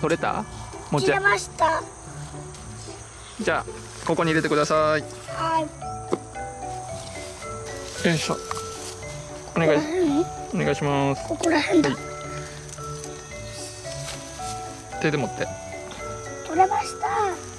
取れた？もち切れました。 じゃあここに入れてください。 はい。 よいしょ。お願いします。 ここら辺だ。 はい、手で持って。 取れました。